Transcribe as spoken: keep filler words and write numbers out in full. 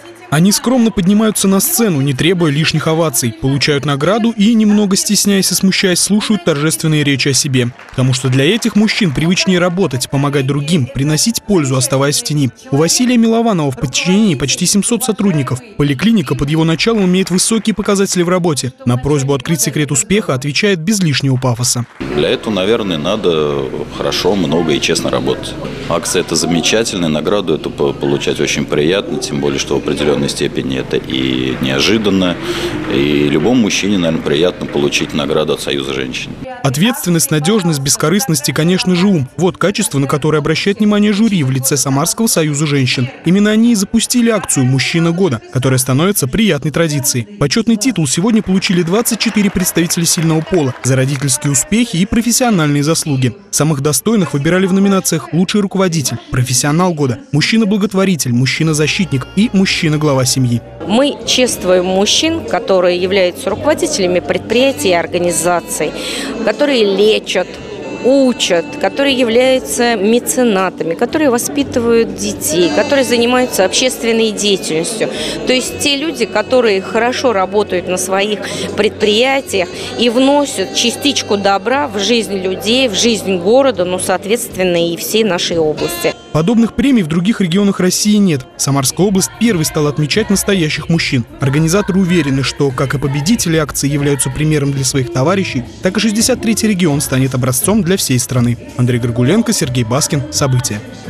Они скромно поднимаются на сцену, не требуя лишних оваций, получают награду и, немного стесняясь и смущаясь, слушают торжественные речи о себе. Потому что для этих мужчин привычнее работать, помогать другим, приносить пользу, оставаясь в тени. У Василия Милованова в подчинении почти семьсот сотрудников. Поликлиника под его началом имеет высокие показатели в работе. На просьбу открыть секрет успеха отвечает без лишнего пафоса. Для этого, наверное, надо хорошо, много и честно работать. Акция – это замечательная, награду это получать очень приятно, тем более, что в определенной степени это и неожиданно. И любому мужчине, наверное, приятно получить награду от Союза женщин. Ответственность, надежность, бескорыстность и, конечно же, ум. Вот качество, на которое обращает внимание жюри в лице Самарского союза женщин. Именно они и запустили акцию «Мужчина года», которая становится приятной традицией. Почетный титул сегодня получили двадцать четыре представителя сильного пола за родительские успехи и профессиональные заслуги. Самых достойных выбирали в номинациях «Лучший руководитель», «Профессионал года», «Мужчина-благотворитель», «Мужчина-защитник» и «Мужчина-глава семьи». Мы чествуем мужчин, которые являются руководителями предприятий и организаций, которые лечат, учат, которые являются меценатами, которые воспитывают детей, которые занимаются общественной деятельностью. То есть те люди, которые хорошо работают на своих предприятиях и вносят частичку добра в жизнь людей, в жизнь города, ну, соответственно, и всей нашей области. Подобных премий в других регионах России нет. Самарская область первой стала отмечать настоящих мужчин. Организаторы уверены, что как и победители акции являются примером для своих товарищей, так и шестьдесят третий регион станет образцом для всей страны. Андрей Горгуленко, Сергей Баскин. События.